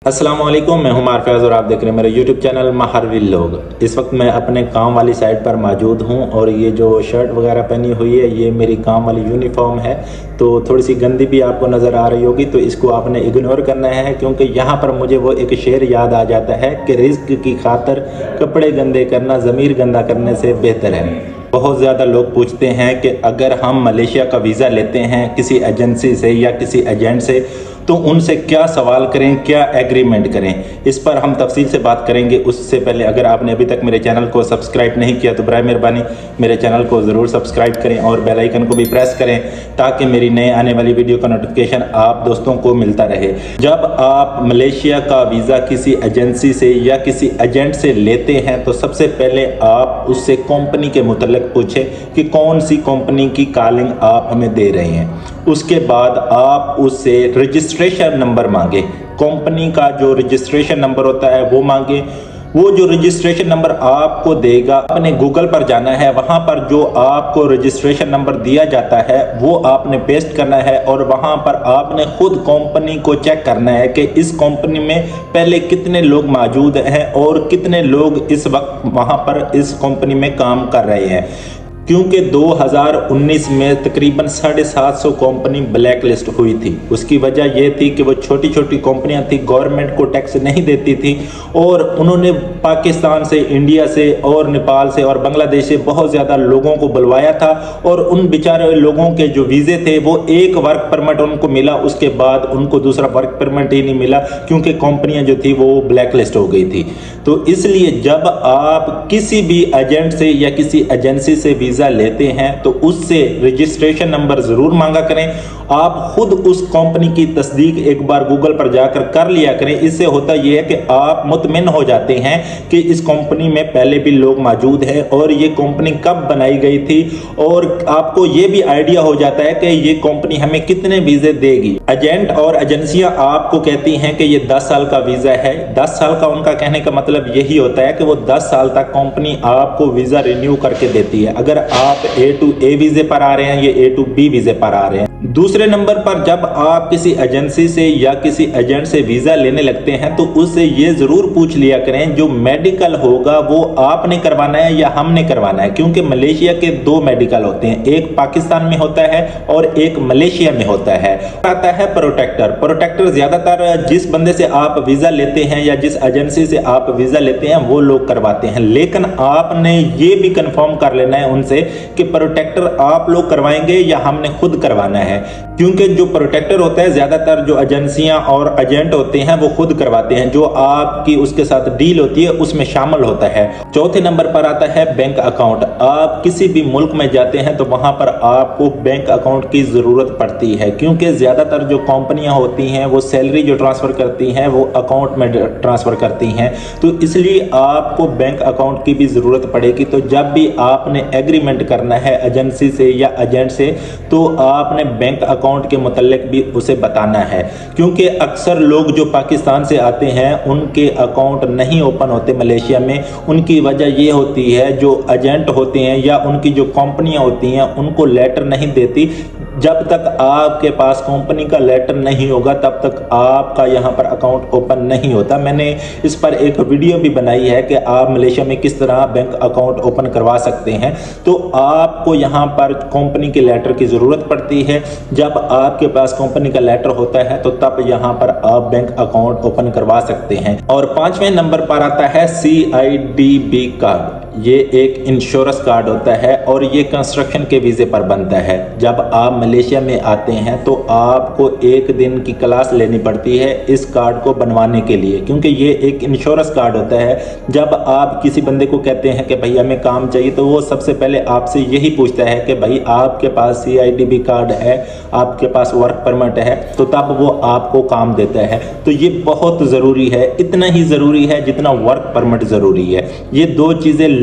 अस्सलाम वालेकुम, मैं हूं मार फैज़ और आप देख रहे हैं मेरा यूट्यूब चैनल माहरविल लोग। इस वक्त मैं अपने काम वाली साइट पर मौजूद हूं और ये जो शर्ट वगैरह पहनी हुई है ये मेरी काम वाली यूनिफॉर्म है। तो थोड़ी सी गंदी भी आपको नज़र आ रही होगी, तो इसको आपने इग्नोर करना है, क्योंकि यहाँ पर मुझे वो एक शेर याद आ जाता है कि रिस्क की खातर कपड़े गंदे करना ज़मीर गंदा करने से बेहतर है। बहुत ज़्यादा लोग पूछते हैं कि अगर हम मलेशिया का वीज़ा लेते हैं किसी एजेंसी से या किसी एजेंट से तो उनसे क्या सवाल करें, क्या एग्रीमेंट करें। इस पर हम तफसील से बात करेंगे। उससे पहले अगर आपने अभी तक मेरे चैनल को सब्सक्राइब नहीं किया तो बराए मेहरबानी मेरे चैनल को ज़रूर सब्सक्राइब करें और बेल आइकन को भी प्रेस करें ताकि मेरी नए आने वाली वीडियो का नोटिफिकेशन आप दोस्तों को मिलता रहे। जब आप मलेशिया का वीज़ा किसी एजेंसी से या किसी एजेंट से लेते हैं तो सबसे पहले आप उससे कंपनी के मुतल्लिक पूछें कि कौन सी कंपनी की कॉलिंग आप हमें दे रहे हैं। उसके बाद आप उससे रजिस्ट्रेशन नंबर मांगे, कंपनी का जो रजिस्ट्रेशन नंबर होता है वो मांगे। वो जो रजिस्ट्रेशन नंबर आपको देगा, आपने गूगल पर जाना है, वहां पर जो आपको रजिस्ट्रेशन नंबर दिया जाता है वो आपने पेस्ट करना है और वहां पर आपने खुद कंपनी को चेक करना है कि इस कंपनी में पहले कितने लोग मौजूद हैं और कितने लोग इस वक्त वहां पर इस कंपनी में काम कर रहे हैं। क्योंकि 2019 में तकरीबन 750 कंपनी ब्लैक लिस्ट हुई थी। उसकी वजह यह थी कि वो छोटी छोटी कंपनियां थी, गवर्नमेंट को टैक्स नहीं देती थी और उन्होंने पाकिस्तान से, इंडिया से और नेपाल से और बांग्लादेश से बहुत ज़्यादा लोगों को बुलवाया था और उन बेचारे लोगों के जो वीज़े थे वो एक वर्क परमिट उनको मिला, उसके बाद उनको दूसरा वर्क परमिट ही नहीं मिला क्योंकि कंपनियां जो थी वो ब्लैक लिस्ट हो गई थी। तो इसलिए जब आप किसी भी एजेंट से या किसी एजेंसी से वीज़ा लेते हैं तो उससे रजिस्ट्रेशन नंबर जरूर मांगा करें। आप खुद उस कंपनी की तस्दीक एक बार गूगल पर जाकर कर लिया करें। इससे होता यह है कि आप मुतमिन हो जाते हैं कि इस कंपनी में पहले भी लोग मौजूद हैं और ये कंपनी कब बनाई गई थी और आपको ये भी आइडिया हो जाता है कि ये कंपनी हमें कितने वीजे देगी। एजेंट और एजेंसियां आपको कहती हैं कि ये 10 साल का वीजा है। 10 साल का उनका कहने का मतलब यही होता है कि वो 10 साल तक कंपनी आपको वीजा रिन्यू करके देती है। अगर आप A to A वीजे पर आ रहे हैं या A to B वीजे पर आ रहे हैं। दूसरे नंबर पर जब आप किसी एजेंसी से या किसी एजेंट से वीजा लेने लगते हैं तो उससे ये जरूर पूछ लिया करें जो मेडिकल होगा वो आपने करवाना है या हमने करवाना है, क्योंकि मलेशिया के 2 मेडिकल होते हैं, एक पाकिस्तान में होता है और एक मलेशिया में होता है। आता है प्रोटेक्टर। प्रोटेक्टर ज्यादातर जिस बंदे से आप वीजा लेते हैं या जिस एजेंसी से आप वीजा लेते हैं वो लोग करवाते हैं, लेकिन आपने ये भी कंफर्म कर लेना है उनसे कि प्रोटेक्टर आप लोग करवाएंगे या हमने खुद करवाना है, क्योंकि जो प्रोटेक्टर होता है ज्यादातर जो एजेंसियां और एजेंट होते हैं वो खुद करवाते हैं, जो आपकी उसके साथ डील होती है उसमें शामिल होता है। चौथे नंबर पर आता है बैंक अकाउंट। आप किसी भी मुल्क में जाते हैं तो वहां पर आपको बैंक अकाउंट की जरूरत पड़ती है, क्योंकि ज्यादातर जो कंपनियां होती हैं वो सैलरी जो ट्रांसफर करती हैं वो अकाउंट में ट्रांसफर करती हैं, तो इसलिए आपको बैंक अकाउंट की भी जरूरत पड़ेगी। तो जब भी आपने एग्रीमेंट करना है एजेंसी से या एजेंट से तो आपने बैंक अकाउंट के मुतल्लिक भी उसे बताना है, क्योंकि अक्सर लोग जो पाकिस्तान से आते हैं उनके अकाउंट नहीं ओपन होते मलेशिया में। उनकी वजह ये होती है जो एजेंट होते हैं या उनकी जो कंपनियां होती हैं उनको लेटर नहीं देती। जब तक आपके पास कंपनी का लेटर नहीं होगा तब तक आपका यहाँ पर अकाउंट ओपन नहीं होता। मैंने इस पर एक वीडियो भी बनाई है कि आप मलेशिया में किस तरह बैंक अकाउंट ओपन करवा सकते हैं। तो आपको यहाँ पर कंपनी के लेटर की ज़रूरत पड़ती है। जब आपके पास कंपनी का लेटर होता है तो तब यहाँ पर आप बैंक अकाउंट ओपन करवा सकते हैं। और 5वें नंबर पर आता है CIDB कार्ड। ये एक इंश्योरेंस कार्ड होता है और ये कंस्ट्रक्शन के वीज़े पर बनता है। जब आप मलेशिया में आते हैं तो आपको 1 दिन की क्लास लेनी पड़ती है इस कार्ड को बनवाने के लिए, क्योंकि ये एक इंश्योरेंस कार्ड होता है। जब आप किसी बंदे को कहते हैं कि भाई हमें काम चाहिए तो वो सबसे पहले आपसे यही पूछता है कि भाई आपके पास CIDB कार्ड है, आपके पास वर्क परमिट है, तो तब वो आपको काम देता है। तो ये बहुत ज़रूरी है, इतना ही ज़रूरी है जितना वर्क परमिट ज़रूरी है। ये 2 चीज़ें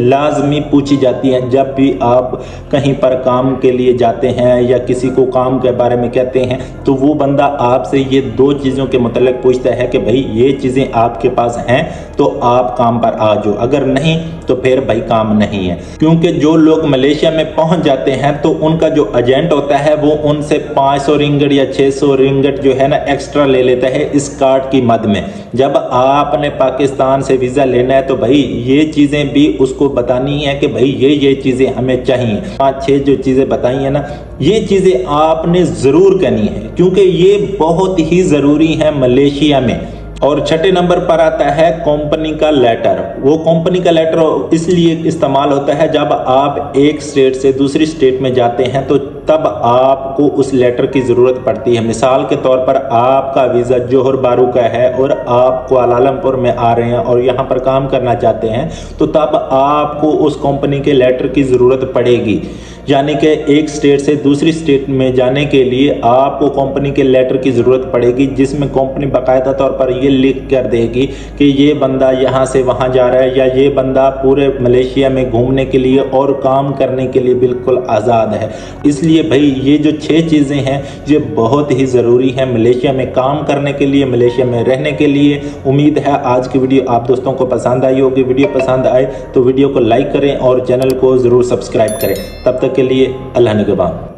लाजमी पूछी जाती हैं जब भी आप कहीं पर काम के लिए जाते हैं या किसी को काम के बारे में कहते हैं, तो वो बंदा आपसे ये दो चीज़ों के मतलब पूछता है कि भाई ये चीज़ें आपके पास हैं तो आप काम पर आ जाओ, अगर नहीं तो फिर भाई काम नहीं है। क्योंकि जो लोग मलेशिया में पहुंच जाते हैं तो उनका जो एजेंट होता है वो उनसे 500 रिंगट या 600 रिंगट जो है ना एक्स्ट्रा ले लेता है इस कार्ड की मद में। जब आपने पाकिस्तान से वीज़ा लेना है तो भाई ये चीज़ें भी उसको बतानी है कि भाई ये चीज़ें हमें चाहिए। 5-6 जो चीज़ें बताई है ना, ये चीज़ें आपने ज़रूर करनी है क्योंकि ये बहुत ही ज़रूरी है मलेशिया में। और छठे नंबर पर आता है कंपनी का लेटर। वो कंपनी का लेटर इसलिए इस्तेमाल होता है जब आप एक स्टेट से दूसरी स्टेट में जाते हैं तो तब आपको उस लेटर की ज़रूरत पड़ती है। मिसाल के तौर पर आपका वीज़ा जोहर बारू का है और आप कुआलालंपुर में आ रहे हैं और यहाँ पर काम करना चाहते हैं, तो तब आपको उस कंपनी के लेटर की ज़रूरत पड़ेगी। यानी कि एक स्टेट से दूसरी स्टेट में जाने के लिए आपको कंपनी के लेटर की ज़रूरत पड़ेगी, जिसमें कंपनी बाकायदा तौर पर ये लिख कर देगी कि ये बंदा यहाँ से वहाँ जा रहा है या ये बंदा पूरे मलेशिया में घूमने के लिए और काम करने के लिए बिल्कुल आज़ाद है। इसलिए भाई ये जो 6 चीज़ें हैं ये बहुत ही ज़रूरी है मलेशिया में काम करने के लिए, मलेशिया में रहने के लिए। उम्मीद है आज की वीडियो आप दोस्तों को पसंद आई होगी। वीडियो पसंद आए तो वीडियो को लाइक करें और चैनल को ज़रूर सब्सक्राइब करें। तब तक के लिए अल्लाह निगहबान।